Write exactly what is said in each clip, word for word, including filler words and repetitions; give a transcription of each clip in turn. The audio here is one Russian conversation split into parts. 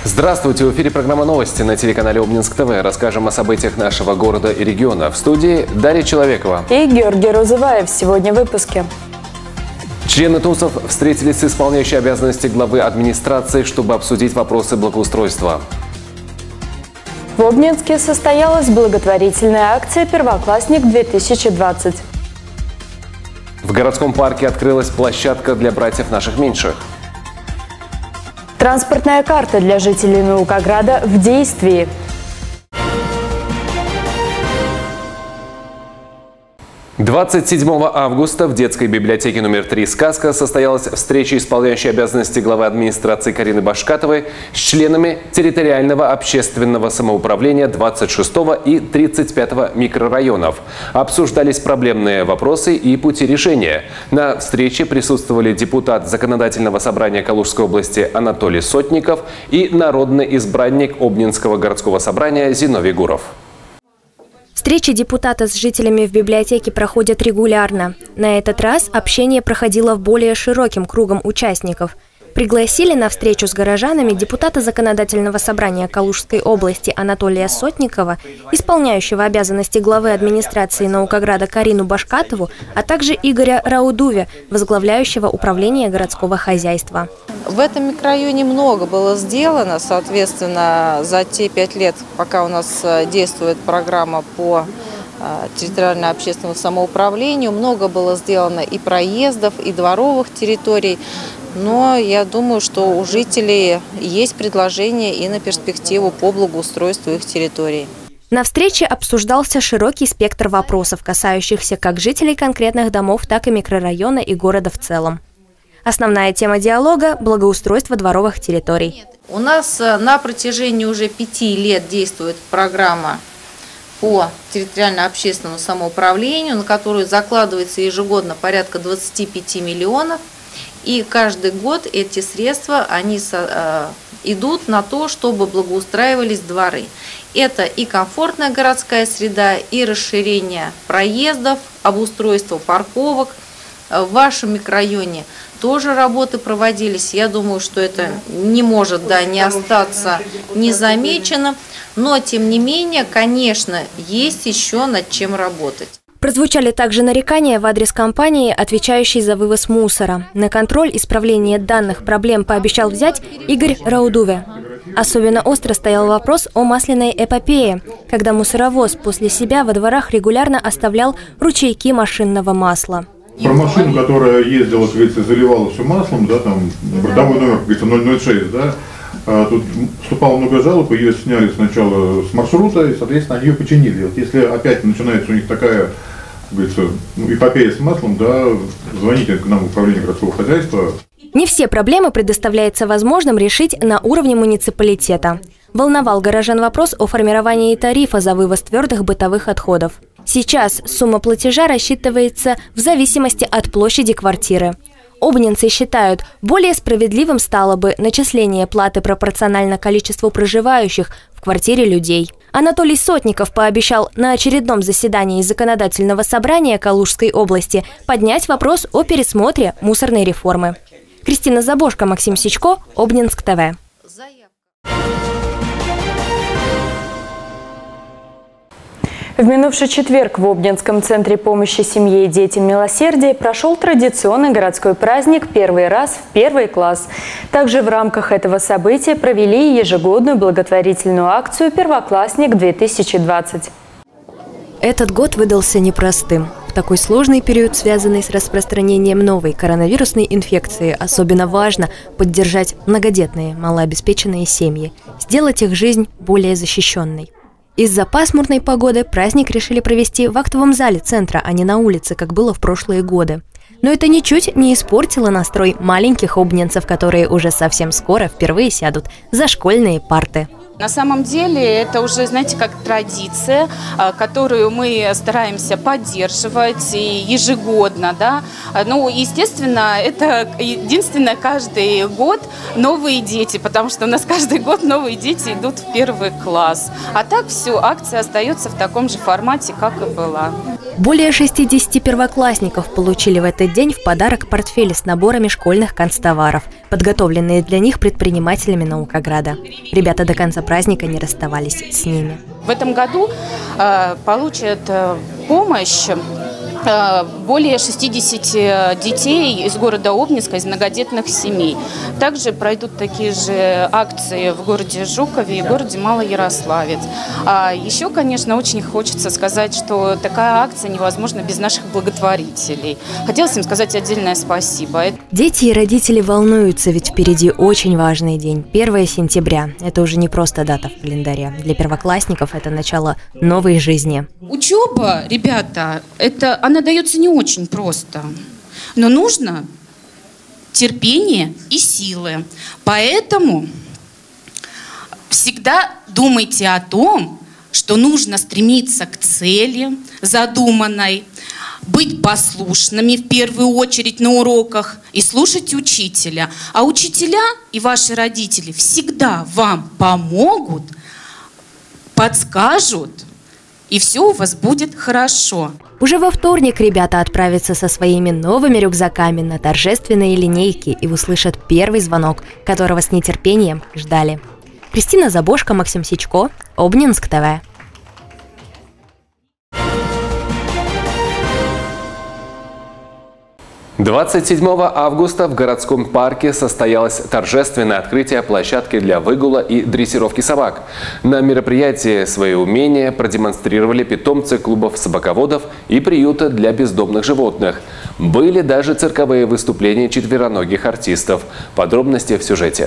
Здравствуйте! В эфире программа «Новости» на телеканале Обнинск ТВ. Расскажем о событиях нашего города и региона. В студии Дарья Человекова и Георгий Розуваев. Сегодня в выпуске. Члены ТУСов встретились с исполняющей обязанности главы администрации, чтобы обсудить вопросы благоустройства. В Обнинске состоялась благотворительная акция «Первоклассник-две тысячи двадцать». В городском парке открылась площадка для братьев наших меньших. Транспортная карта для жителей Наукограда в действии. двадцать седьмого августа в детской библиотеке номер три «Сказка» состоялась встреча исполняющей обязанности главы администрации Карины Башкатовой с членами территориального общественного самоуправления двадцать шестого и тридцать пятого микрорайонов. Обсуждались проблемные вопросы и пути решения. На встрече присутствовали депутат Законодательного собрания Калужской области Анатолий Сотников и народный избранник Обнинского городского собрания Зиновий Гуров. Встречи депутата с жителями в библиотеке проходят регулярно. На этот раз общение проходило в более широким кругом участников. Пригласили на встречу с горожанами депутата Законодательного собрания Калужской области Анатолия Сотникова, исполняющего обязанности главы администрации Наукограда Карину Башкатову, а также Игоря Раудуве, возглавляющего управление городского хозяйства. В этом микрорайоне много было сделано, соответственно, за те пять лет, пока у нас действует программа по территориально-общественному самоуправлению, много было сделано и проездов, и дворовых территорий. Но я думаю, что у жителей есть предложения и на перспективу по благоустройству их территорий. На встрече обсуждался широкий спектр вопросов, касающихся как жителей конкретных домов, так и микрорайона и города в целом. Основная тема диалога – благоустройство дворовых территорий. У нас на протяжении уже пяти лет действует программа по территориально-общественному самоуправлению, на которую закладывается ежегодно порядка двадцати пяти миллионов. И каждый год эти средства они идут на то, чтобы благоустраивались дворы. Это и комфортная городская среда, и расширение проездов, обустройство парковок. В вашем микрорайоне тоже работы проводились. Я думаю, что это не может да, не остаться незамеченным. Но, тем не менее, конечно, есть еще над чем работать. Прозвучали также нарекания в адрес компании, отвечающей за вывоз мусора. На контроль исправления данных проблем пообещал взять Игорь Раудуве. Особенно остро стоял вопрос о масляной эпопее, когда мусоровоз после себя во дворах регулярно оставлял ручейки машинного масла. Про машину, которая ездила, как говорится, заливала все маслом, да, там, бортовой номер, как говорится, ноль ноль шесть, да, а тут вступало много жалоб, ее сняли сначала с маршрута, и, соответственно, они ее починили. Вот если опять начинается у них такая, как говорится, ну, эпопея с маслом, да, звоните к нам в управление городского хозяйства. Не все проблемы предоставляется возможным решить на уровне муниципалитета. Волновал горожан вопрос о формировании тарифа за вывоз твердых бытовых отходов. Сейчас сумма платежа рассчитывается в зависимости от площади квартиры. Обнинцы считают, более справедливым стало бы начисление платы пропорционально количеству проживающих в квартире людей. Анатолий Сотников пообещал на очередном заседании Законодательного собрания Калужской области поднять вопрос о пересмотре мусорной реформы. Кристина Забошко, Максим Сичко, Обнинск ТВ. В минувший четверг в Обнинском центре помощи семье и детям «Милосердие» прошел традиционный городской праздник «Первый раз в первый класс». Также в рамках этого события провели ежегодную благотворительную акцию «Первоклассник-две тысячи двадцать». Этот год выдался непростым. В такой сложный период, связанный с распространением новой коронавирусной инфекции, особенно важно поддержать многодетные, малообеспеченные семьи, сделать их жизнь более защищенной. Из-за пасмурной погоды праздник решили провести в актовом зале центра, а не на улице, как было в прошлые годы. Но это ничуть не испортило настрой маленьких обнинцев, которые уже совсем скоро впервые сядут за школьные парты. На самом деле это уже, знаете, как традиция, которую мы стараемся поддерживать ежегодно, да. Ну, естественно, это единственное, каждый год новые дети, потому что у нас каждый год новые дети идут в первый класс. А так все, акция остается в таком же формате, как и была. Более шестидесяти первоклассников получили в этот день в подарок портфели с наборами школьных канцтоваров, подготовленные для них предпринимателями Наукограда. Ребята до конца праздника не расставались с ними. В этом году э, получат э, помощь э, более шестидесяти детей из города Обнинска, из многодетных семей. Также пройдут такие же акции в городе Жукове и городе Малоярославец. А еще, конечно, очень хочется сказать, что такая акция невозможна без наших благотворителей. Хотелось им сказать отдельное спасибо. Дети и родители волнуются, ведь впереди очень важный день – первое сентября. Это уже не просто дата в календаре. Для первоклассников это начало новой жизни. Учеба, ребята, это, она дается не очень просто, но нужно терпение и силы. Поэтому всегда думайте о том, что нужно стремиться к цели задуманной, быть послушными в первую очередь на уроках и слушать учителя. А учителя и ваши родители всегда вам помогут, подскажут, и все у вас будет хорошо. Уже во вторник ребята отправятся со своими новыми рюкзаками на торжественные линейки и услышат первый звонок, которого с нетерпением ждали. Кристина Забошко, Максим Сичко, Обнинск ТВ. двадцать седьмого августа в городском парке состоялось торжественное открытие площадки для выгула и дрессировки собак. На мероприятии свои умения продемонстрировали питомцы клубов собаководов и приюта для бездомных животных. Были даже цирковые выступления четвероногих артистов. Подробности в сюжете.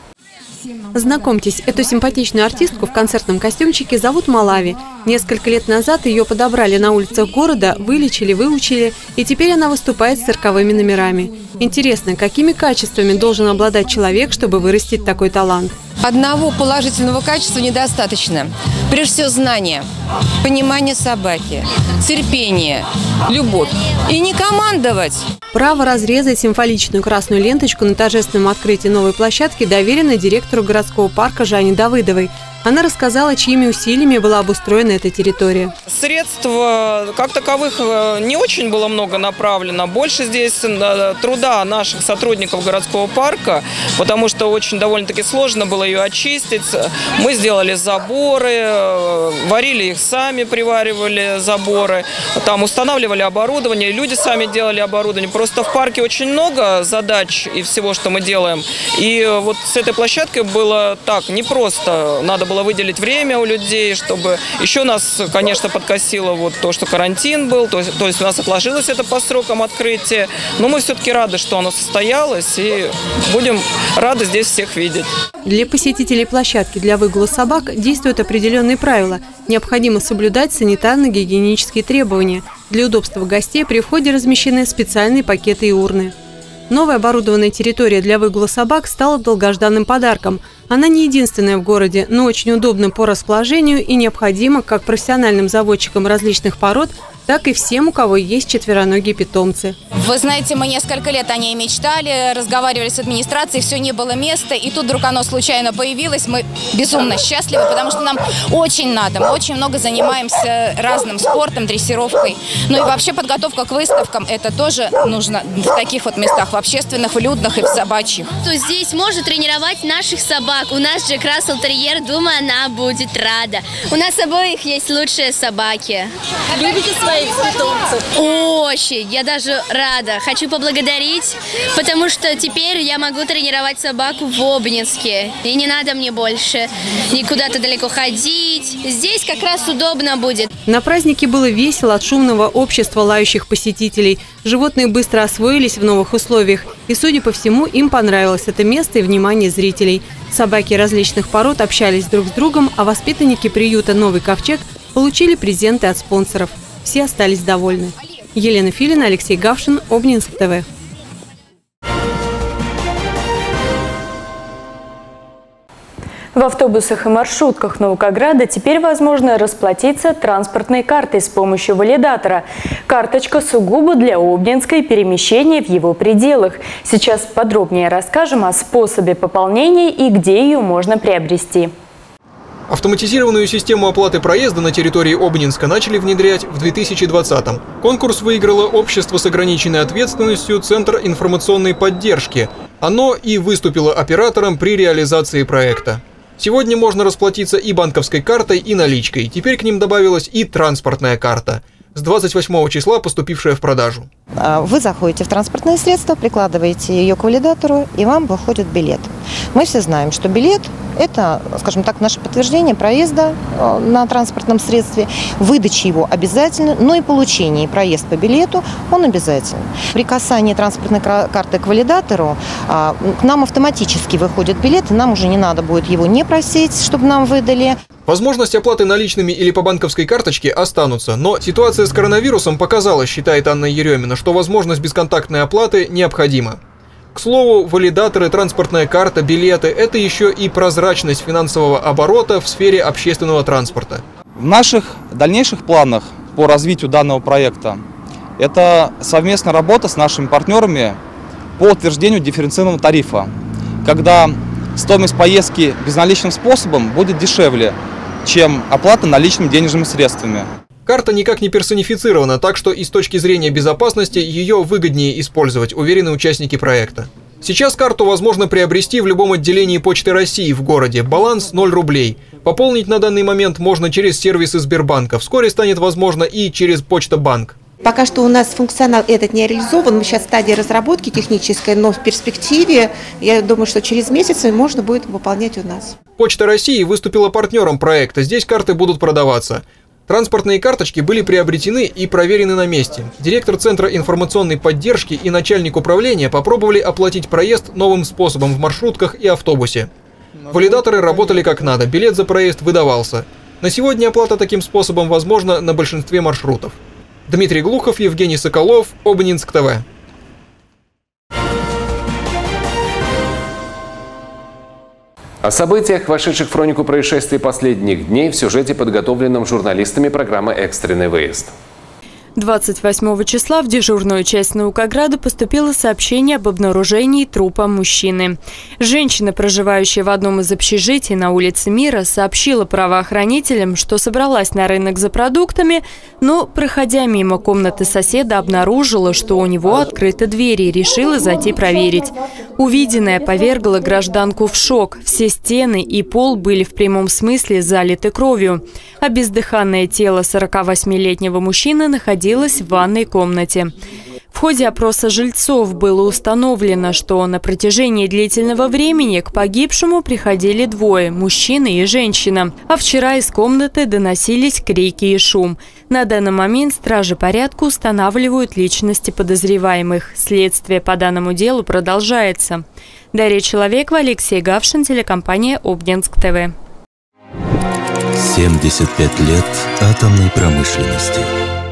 Знакомьтесь, эту симпатичную артистку в концертном костюмчике зовут Малави. Несколько лет назад ее подобрали на улицах города, вылечили, выучили, и теперь она выступает с цирковыми номерами. Интересно, какими качествами должен обладать человек, чтобы вырастить такой талант? Одного положительного качества недостаточно. Прежде всего, знание, понимание собаки, терпение, любовь. И не командовать. Право разрезать символичную красную ленточку на торжественном открытии новой площадки доверено директору городского парка Жанне Давыдовой. Она рассказала, чьими усилиями была обустроена эта территория. Средств как таковых не очень было много направлено. Больше здесь труда наших сотрудников городского парка, потому что очень довольно-таки сложно было ее очистить. Мы сделали заборы, варили их сами, приваривали заборы, там устанавливали оборудование, люди сами делали оборудование. Просто в парке очень много задач и всего, что мы делаем. И вот с этой площадкой было так непросто. Надо было выделить время у людей, чтобы... Еще нас, конечно, подкосило вот то, что карантин был, то есть, то есть у нас отложилось это по срокам открытия. Но мы все-таки рады, что оно состоялось, и будем рады здесь всех видеть. Для посетителей площадки для выгула собак действуют определенные правила. Необходимо соблюдать санитарно-гигиенические требования. Для удобства гостей при входе размещены специальные пакеты и урны. Новая оборудованная территория для выгула собак стала долгожданным подарком. Она не единственная в городе, но очень удобна по расположению и необходима как профессиональным заводчикам различных пород, так и всем, у кого есть четвероногие питомцы. Вы знаете, мы несколько лет о ней мечтали, разговаривали с администрацией, все не было места, и тут вдруг оно случайно появилось. Мы безумно счастливы, потому что нам очень надо. Мы очень много занимаемся разным спортом, дрессировкой. Ну и вообще подготовка к выставкам, это тоже нужно в таких вот местах, в общественных, в людных и в собачьих. То здесь можно тренировать наших собак. У нас же Рассел-терьер, думаю, она будет рада. У нас обоих есть лучшие собаки. Любите своих питомцев? Очень. Я даже рада. Хочу поблагодарить, потому что теперь я могу тренировать собаку в Обнинске. И не надо мне больше ни куда-то далеко ходить. Здесь как раз удобно будет. На празднике было весело от шумного общества лающих посетителей. Животные быстро освоились в новых условиях. И, судя по всему, им понравилось это место и внимание зрителей. Собаки различных пород общались друг с другом, а воспитанники приюта «Новый ковчег» получили презенты от спонсоров. Все остались довольны. Елена Филина, Алексей Гавшин, Обнинск ТВ. В автобусах и маршрутках Наукограда теперь возможно расплатиться транспортной картой с помощью валидатора. Карточка сугубо для Обнинска и перемещения в его пределах. Сейчас подробнее расскажем о способе пополнения и где ее можно приобрести. Автоматизированную систему оплаты проезда на территории Обнинска начали внедрять в две тысячи двадцатом. Конкурс выиграло общество с ограниченной ответственностью «Центр информационной поддержки». Оно и выступило оператором при реализации проекта. Сегодня можно расплатиться и банковской картой, и наличкой. Теперь к ним добавилась и транспортная карта, с двадцать восьмого числа поступившая в продажу. Вы заходите в транспортное средство, прикладываете ее к валидатору, и вам выходит билет. Мы все знаем, что билет – это, скажем так, наше подтверждение проезда на транспортном средстве. Выдача его обязательно, но и получение и проезд по билету он обязателен. При касании транспортной карты к валидатору к нам автоматически выходит билет, и нам уже не надо будет его не просить, чтобы нам выдали. Возможность оплаты наличными или по банковской карточке останутся, но ситуация с коронавирусом показала, считает Анна Еремина, что возможность бесконтактной оплаты необходима. К слову, валидаторы, транспортная карта, билеты – это еще и прозрачность финансового оборота в сфере общественного транспорта. В наших дальнейших планах по развитию данного проекта это совместная работа с нашими партнерами по утверждению дифференцированного тарифа, когда стоимость поездки безналичным способом будет дешевле, чем оплата наличными денежными средствами. Карта никак не персонифицирована, так что и с точки зрения безопасности ее выгоднее использовать, уверены участники проекта. Сейчас карту возможно приобрести в любом отделении Почты России в городе. Баланс ноль рублей. Пополнить на данный момент можно через сервисы Сбербанка. Вскоре станет возможно и через Почта-банк. Пока что у нас функционал этот не реализован, мы сейчас в стадии разработки технической, но в перспективе, я думаю, что через месяц можно будет выполнять у нас. Почта России выступила партнером проекта, здесь карты будут продаваться. Транспортные карточки были приобретены и проверены на месте. Директор Центра информационной поддержки и начальник управления попробовали оплатить проезд новым способом в маршрутках и автобусе. Валидаторы работали как надо, билет за проезд выдавался. На сегодня оплата таким способом возможна на большинстве маршрутов. Дмитрий Глухов, Евгений Соколов, Обнинск ТВ. О событиях, вошедших в хронику происшествий последних дней, в сюжете, подготовленном журналистами программы «Экстренный выезд». двадцать восьмого числа в дежурную часть Наукограда поступило сообщение об обнаружении трупа мужчины. Женщина, проживающая в одном из общежитий на улице Мира, сообщила правоохранителям, что собралась на рынок за продуктами, но, проходя мимо комнаты соседа, обнаружила, что у него открыты двери, и решила зайти проверить. Увиденное повергло гражданку в шок. Все стены и пол были в прямом смысле залиты кровью, а бездыханное тело сорокавосьмилетнего мужчины находилось в ванной комнате. В ходе опроса жильцов было установлено, что на протяжении длительного времени к погибшему приходили двое – мужчина и женщина. А вчера из комнаты доносились крики и шум. На данный момент стражи порядка устанавливают личности подозреваемых. Следствие по данному делу продолжается. Дарья Человекова, Алексей Гавшин, телекомпания Обнинск ТВ. семьдесят пять лет атомной промышленности.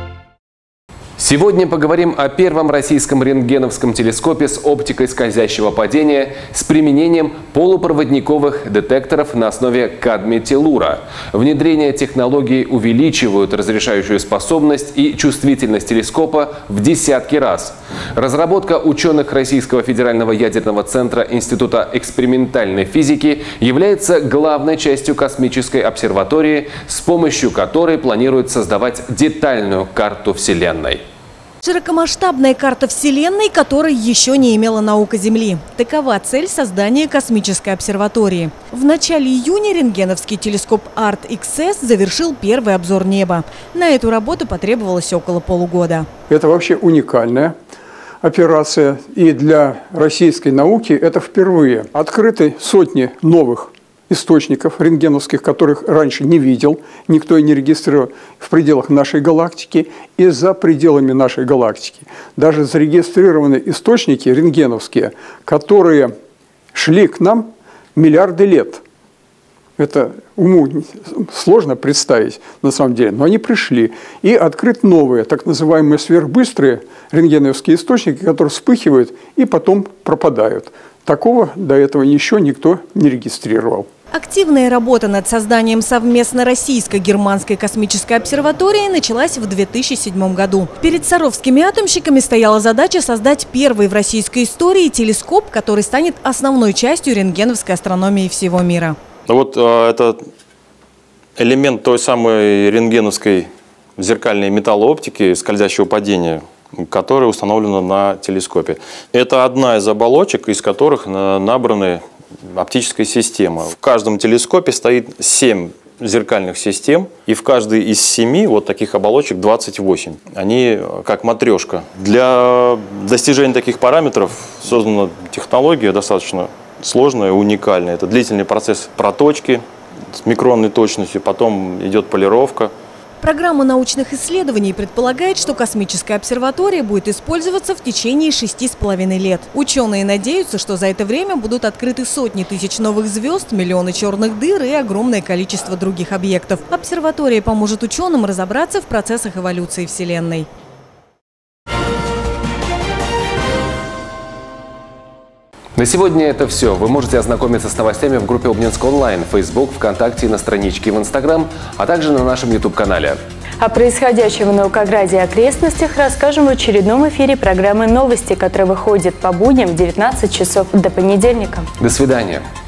Сегодня поговорим о первом российском рентгеновском телескопе с оптикой скользящего падения с применением полупроводниковых детекторов на основе кадмия-телура. Внедрение технологий увеличивают разрешающую способность и чувствительность телескопа в десятки раз. Разработка ученых Российского федерального ядерного центра Института экспериментальной физики является главной частью космической обсерватории, с помощью которой планируют создавать детальную карту Вселенной. Широкомасштабная карта Вселенной, которой еще не имела наука Земли. Такова цель создания космической обсерватории. В начале июня рентгеновский телескоп арт икс эс завершил первый обзор неба. На эту работу потребовалось около полугода. Это вообще уникальная операция. И для российской науки это впервые. Открыты сотни новых источников рентгеновских, которых раньше не видел, никто и не регистрировал в пределах нашей галактики и за пределами нашей галактики. Даже зарегистрированы источники рентгеновские, которые шли к нам миллиарды лет. Это уму сложно представить на самом деле, но они пришли. И открыт новые, так называемые сверхбыстрые рентгеновские источники, которые вспыхивают и потом пропадают. Такого до этого еще никто не регистрировал. Активная работа над созданием совместно российско-германской космической обсерватории началась в две тысячи седьмом году. Перед саровскими атомщиками стояла задача создать первый в российской истории телескоп, который станет основной частью рентгеновской астрономии всего мира. Вот это элемент той самой рентгеновской зеркальной металлооптики скользящего падения, которая установлена на телескопе. Это одна из оболочек, из которых набраны оптическая система. В каждом телескопе стоит семь зеркальных систем, и в каждой из семи вот таких оболочек двадцать восемь. Они как матрешка. Для достижения таких параметров создана технология достаточно сложная, уникальная. Это длительный процесс проточки с микронной точностью, потом идет полировка. Программа научных исследований предполагает, что космическая обсерватория будет использоваться в течение шести с половиной лет. Ученые надеются, что за это время будут открыты сотни тысяч новых звезд, миллионы черных дыр и огромное количество других объектов. Обсерватория поможет ученым разобраться в процессах эволюции Вселенной. На сегодня это все. Вы можете ознакомиться с новостями в группе Обнинск онлайн, Facebook, ВКонтакте и на страничке в Инстаграм, а также на нашем YouTube-канале. О происходящем в Наукограде и окрестностях расскажем в очередном эфире программы «Новости», которая выходит по будням в девятнадцать часов до понедельника. До свидания.